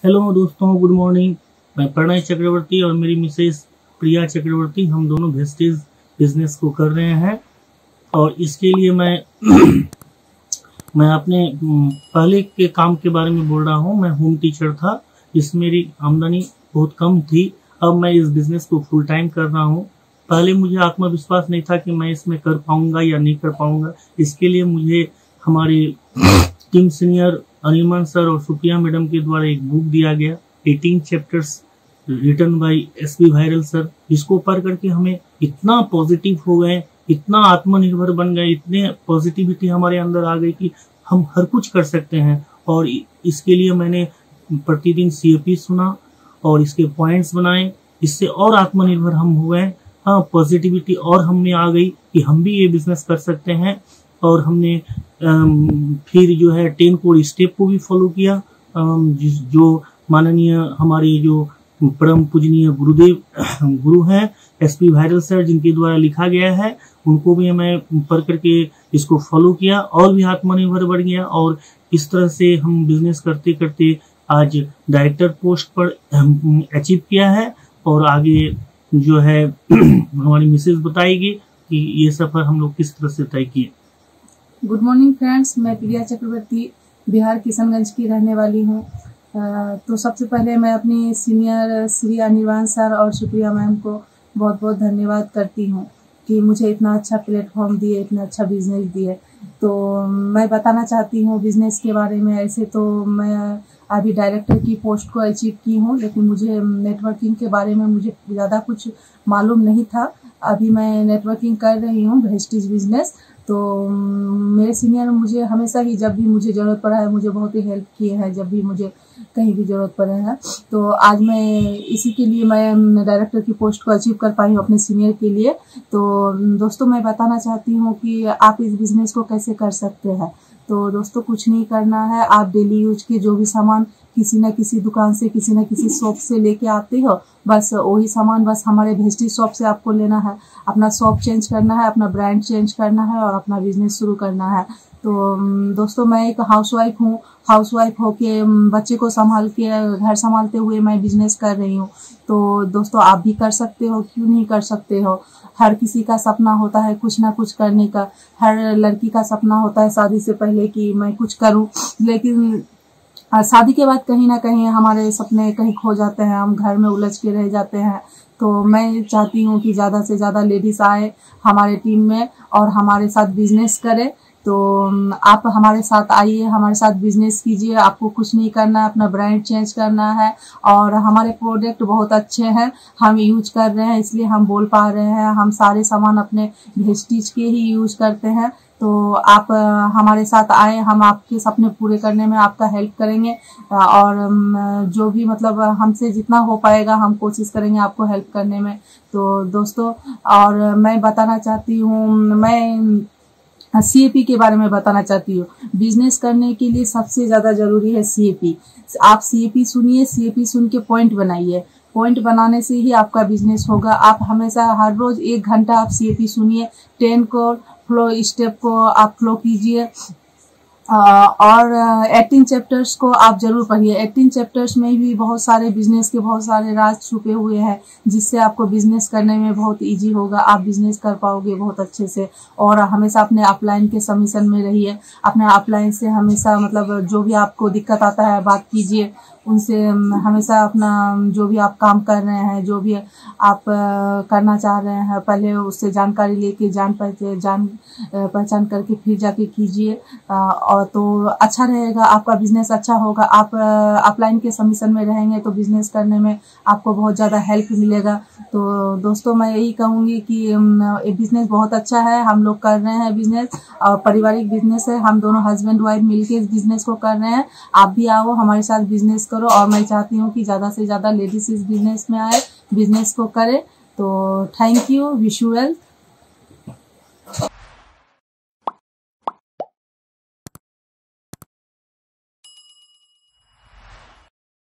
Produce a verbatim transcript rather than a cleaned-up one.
Hello दोस्तों, good morning. मैं प्रणय चक्रवर्ती और मेरी मिसेस प्रिया चक्रवर्ती, हम दोनों वेस्टेज बिजनेस को कर रहे हैं। और इसके लिए मैं मैं अपने पहले के काम के बारे में बोल रहा हूँ। मैं होम टीचर था, इसमें मेरी आमदनी बहुत कम थी। अब मैं इस बिजनेस को फुल टाइम कर रहा हूँ। पहले मुझे आत्मविश्वास नहीं था कि मैं इसमें कर पाऊंगा या नहीं कर पाऊंगा। इसके लिए मुझे हमारे टीम सीनियर अनिमन सर और सुप्रिया मैडम के द्वारा एक बुक दिया गया, अठारह chapters written by S B वायरल सर, जिसको पढ़ करके हमें इतना पॉजिटिव हो गए, इतना आत्मनिर्भर बन गए, इतने पॉजिटिविटी हमारे अंदर आ गई कि हम हर कुछ कर सकते हैं। और इसके लिए मैंने प्रतिदिन सी ए पी सुना और इसके पॉइंट्स बनाए, इससे और आत्मनिर्भर हम हुए। हाँ, पॉजिटिविटी और हम में आ गई कि हम भी ये बिजनेस कर सकते हैं। और हमने फिर जो है टेन कोड स्टेप को भी फॉलो किया, जो माननीय हमारे जो परम पूजनीय गुरुदेव गुरु हैं एस पी वायरल सर, जिनके द्वारा लिखा गया है, उनको भी मैं पढ़ करके इसको फॉलो किया और भी आत्मनिर्भर बढ़ गया। और इस तरह से हम बिजनेस करते करते आज डायरेक्टर पोस्ट पर अचीव किया है। और आगे जो है हमारी मिसेज बताएगी कि ये सफर हम लोग किस तरह से तय किए। गुड मॉर्निंग फ्रेंड्स, मैं प्रिया चक्रवर्ती बिहार किशनगंज की रहने वाली हूँ। तो सबसे पहले मैं अपनी सीनियर श्री अनिवान सर और सुप्रिया मैम को बहुत बहुत धन्यवाद करती हूँ कि मुझे इतना अच्छा प्लेटफॉर्म दिए, इतना अच्छा बिजनेस दिए। तो मैं बताना चाहती हूँ बिजनेस के बारे में। ऐसे तो मैं अभी डायरेक्टर की पोस्ट को अचीव की हूँ, लेकिन मुझे नेटवर्किंग के बारे में मुझे ज़्यादा कुछ मालूम नहीं था। अभी मैं नेटवर्किंग कर रही हूँ वेस्टेज बिजनेस। तो मेरे सीनियर मुझे हमेशा ही, जब भी मुझे ज़रूरत पड़ा है, मुझे बहुत ही हेल्प किए हैं जब भी मुझे कहीं भी ज़रूरत पड़े है। तो आज मैं इसी के लिए मैं डायरेक्टर की पोस्ट को अचीव कर पाई हूँ अपने सीनियर के लिए। तो दोस्तों, मैं बताना चाहती हूँ कि आप इस बिज़नेस को कैसे कर सकते हैं। तो दोस्तों, कुछ नहीं करना है। आप डेली यूज के जो भी सामान किसी न किसी दुकान से, किसी न किसी शॉप से लेके आते हो, बस वही सामान बस हमारे वेस्टेज शॉप से आपको लेना है। अपना शॉप चेंज करना है, अपना ब्रांड चेंज करना है और अपना बिजनेस शुरू करना है। तो दोस्तों, मैं एक हाउसवाइफ हूँ। हाउसवाइफ होके बच्चे को संभाल के, घर संभालते हुए मैं बिजनेस कर रही हूँ। तो दोस्तों, आप भी कर सकते हो, क्यों नहीं कर सकते हो। हर किसी का सपना होता है कुछ ना कुछ करने का। हर लड़की का सपना होता है शादी से पहले कि मैं कुछ करूँ, लेकिन शादी के बाद कहीं ना कहीं हमारे सपने कहीं खो जाते हैं, हम घर में उलझ के रह जाते हैं। तो मैं चाहती हूँ कि ज़्यादा से ज़्यादा लेडीज़ आए हमारे टीम में और हमारे साथ बिजनेस करें। तो आप हमारे साथ आइए, हमारे साथ बिजनेस कीजिए। आपको कुछ नहीं करना है, अपना ब्रांड चेंज करना है। और हमारे प्रोडक्ट बहुत अच्छे हैं, हम यूज कर रहे हैं, इसलिए हम बोल पा रहे हैं। हम सारे सामान अपने वेस्टेज के ही यूज करते हैं। तो आप हमारे साथ आए, हम आपके सपने पूरे करने में आपका हेल्प करेंगे। और जो भी मतलब हमसे जितना हो पाएगा हम कोशिश करेंगे आपको हेल्प करने में। तो दोस्तों, और मैं बताना चाहती हूँ, मैं सी ए पी के बारे में बताना चाहती हूँ। बिजनेस करने के लिए सबसे ज़्यादा ज़रूरी है सी ए पी। आप सी ए पी सुनिए, सी ए पी सुन के पॉइंट बनाइए। पॉइंट बनाने से ही आपका बिजनेस होगा। आप हमेशा हर रोज एक घंटा आप सी ए पी सुनिए, टेन को फ्लो स्टेप को आप फ्लो कीजिए। और अठारह चैप्टर्स को आप जरूर पढ़िए। अठारह चैप्टर्स में भी बहुत सारे बिजनेस के बहुत सारे राज छुपे हुए हैं, जिससे आपको बिजनेस करने में बहुत इजी होगा। आप बिजनेस कर पाओगे बहुत अच्छे से। और हमेशा अपने अपलाइन के सबमिशन में रहिए। अपने अपलाइन से हमेशा मतलब जो भी आपको दिक्कत आता है बात कीजिए उनसे। हमेशा अपना जो भी आप काम कर रहे हैं, जो भी आप करना चाह रहे हैं, पहले उससे जानकारी लेके जान पहचान जान पहचान करके फिर जाके कीजिए। और तो अच्छा रहेगा, आपका बिजनेस अच्छा होगा। आप अपलाइन के सबमिशन में रहेंगे तो बिजनेस करने में आपको बहुत ज़्यादा हेल्प मिलेगा। तो दोस्तों, मैं यही कहूँगी कि ये बिजनेस बहुत अच्छा है। हम लोग कर रहे हैं बिजनेस, और पारिवारिक बिजनेस है। हम दोनों हस्बैंड वाइफ मिलके इस बिजनेस को कर रहे हैं। आप भी आओ, हमारे साथ बिजनेस करो। और मैं चाहती हूँ कि ज़्यादा से ज़्यादा लेडीज इस बिजनेस में आए, बिजनेस को करें। तो thank you, wish you well.